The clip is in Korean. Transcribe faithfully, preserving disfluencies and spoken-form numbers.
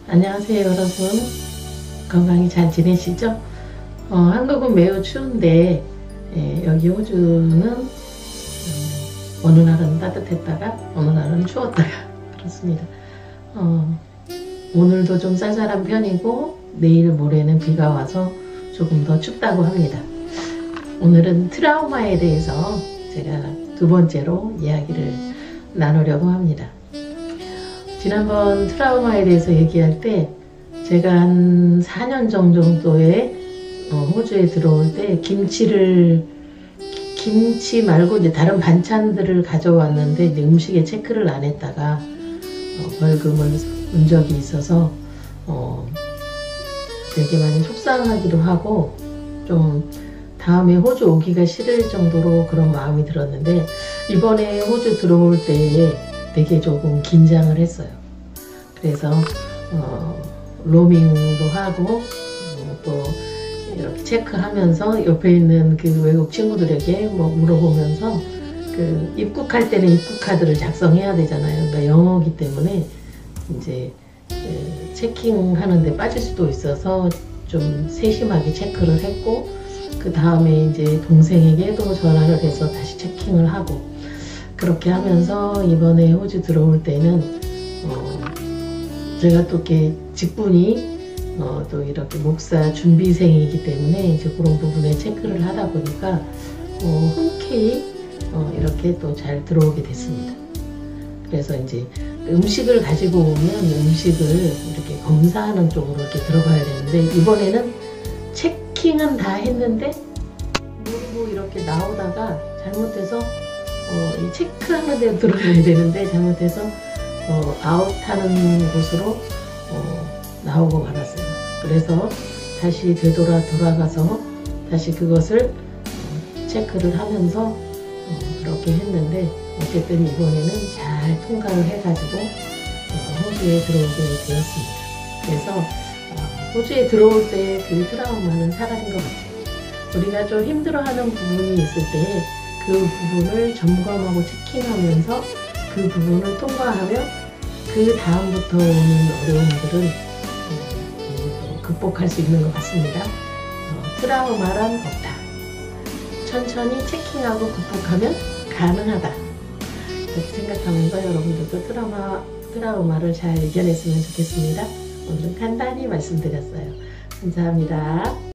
안녕하세요 여러분, 건강히 잘 지내시죠? 어, 한국은 매우 추운데 예, 여기 호주는 음, 어느 날은 따뜻했다가 어느 날은 추웠다가 그렇습니다. 어, 오늘도 좀 쌀쌀한 편이고 내일 모레는 비가 와서 조금 더 춥다고 합니다. 오늘은 트라우마에 대해서 제가 두 번째로 이야기를 나누려고 합니다. 지난번 트라우마에 대해서 얘기할 때 제가 한 사 년 정도에 어, 호주에 들어올 때 김치를 김치 말고 이제 다른 반찬들을 가져왔는데 이제 음식에 체크를 안 했다가 어, 벌금을 문 적이 있어서 어, 되게 많이 속상하기도 하고 좀 다음에 호주 오기가 싫을 정도로 그런 마음이 들었는데, 이번에 호주 들어올 때 되게 조금 긴장을 했어요. 그래서 어, 로밍도 하고 어, 또 이렇게 체크하면서 옆에 있는 그 외국 친구들에게 뭐 물어보면서 그 입국할 때는 입국 카드를 작성해야 되잖아요. 그러니까 영어이기 때문에 이제 그 체킹하는데 빠질 수도 있어서 좀 세심하게 체크를 했고, 그 다음에 이제 동생에게도 전화를 해서 다시 체킹을 하고, 그렇게 하면서 이번에 호주 들어올 때는 어 제가 또 이렇게 직분이 어 또 이렇게 목사 준비생이기 때문에 이제 그런 부분에 체크를 하다 보니까 어 흔쾌히 어 이렇게 또 잘 들어오게 됐습니다. 그래서 이제 음식을 가지고 오면 음식을 이렇게 검사하는 쪽으로 이렇게 들어가야 되는데, 이번에는 체킹은 다 했는데 모르고 이렇게 나오다가 잘못해서 어, 이 체크하는 데로 들어가야 되는데 잘못해서 어, 아웃하는 곳으로 어, 나오고 말았어요. 그래서 다시 되돌아 돌아가서 다시 그것을 어, 체크를 하면서 어, 그렇게 했는데, 어쨌든 이번에는 잘 통과를 해가지고 어, 호주에 들어오게 되었습니다. 그래서 어, 호주에 들어올 때 그 트라우마는 사라진 것 같아요. 우리가 좀 힘들어하는 부분이 있을 때 그 부분을 점검하고 체킹하면서 그 부분을 통과하면 그 다음부터 오는 어려움들은 어, 극복할 수 있는 것 같습니다. 어, 트라우마란 없다. 천천히 체킹하고 극복하면 가능하다. 이렇게 생각하면서 여러분들도 트라우마, 트라우마를 잘 이겨냈으면 좋겠습니다. 오늘은 간단히 말씀드렸어요. 감사합니다.